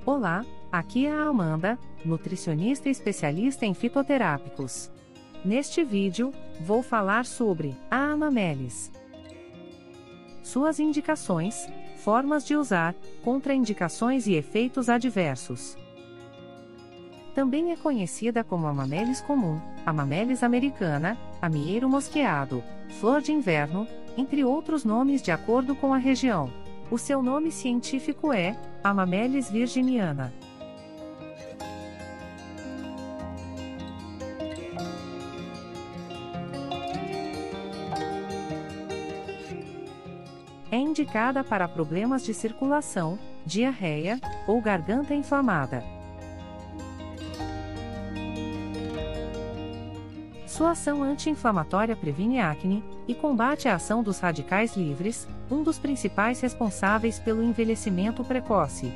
Olá, aqui é a Amanda, nutricionista e especialista em fitoterápicos. Neste vídeo, vou falar sobre a Amamelis. Suas indicações, formas de usar, contraindicações e efeitos adversos. Também é conhecida como Amamelis comum, Amamelis americana, amieiro mosqueado, flor de inverno, entre outros nomes de acordo com a região. O seu nome científico é Amamelis virginiana. É indicada para problemas de circulação, diarreia ou garganta inflamada. Sua ação anti-inflamatória previne acne e combate a ação dos radicais livres, um dos principais responsáveis pelo envelhecimento precoce.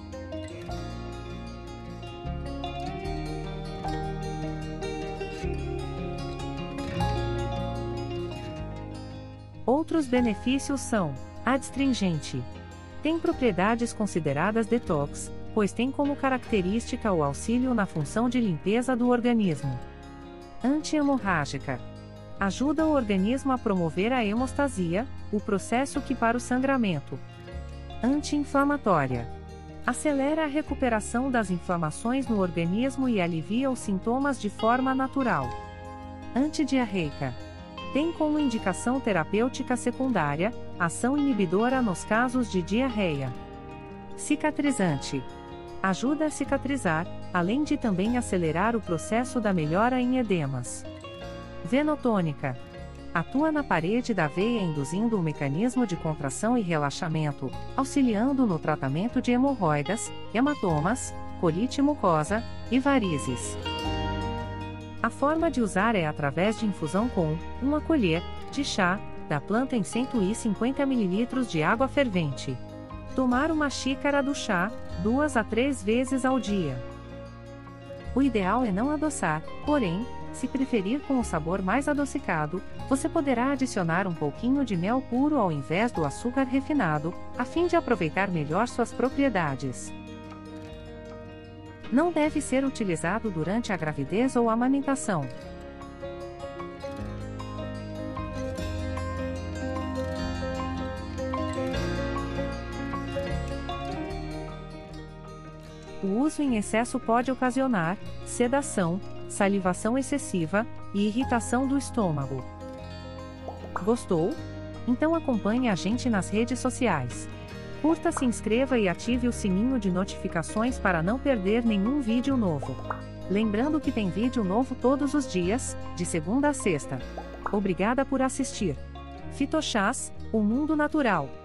Outros benefícios são: adstringente. Tem propriedades consideradas detox, pois tem como característica o auxílio na função de limpeza do organismo. Anti-hemorrágica. Ajuda o organismo a promover a hemostasia, o processo que para o sangramento. Anti-inflamatória. Acelera a recuperação das inflamações no organismo e alivia os sintomas de forma natural. Antidiarreica. Tem como indicação terapêutica secundária, ação inibidora nos casos de diarreia. Cicatrizante. Ajuda a cicatrizar, além de também acelerar o processo da melhora em edemas. Venotônica. Atua na parede da veia induzindo o mecanismo de contração e relaxamento, auxiliando no tratamento de hemorroidas, hematomas, colite mucosa e varizes. A forma de usar é através de infusão com 1 colher de chá da planta em 150 ml de água fervente. Tomar 1 xícara do chá 2 a 3 vezes ao dia. O ideal é não adoçar, porém, se preferir com o sabor mais adocicado, você poderá adicionar um pouquinho de mel puro ao invés do açúcar refinado, a fim de aproveitar melhor suas propriedades. Não deve ser utilizado durante a gravidez ou amamentação. O uso em excesso pode ocasionar sedação, salivação excessiva e irritação do estômago. Gostou? Então acompanhe a gente nas redes sociais. Curta, se inscreva e ative o sininho de notificações para não perder nenhum vídeo novo. Lembrando que tem vídeo novo todos os dias, de segunda a sexta. Obrigada por assistir. Fitochás, o mundo natural.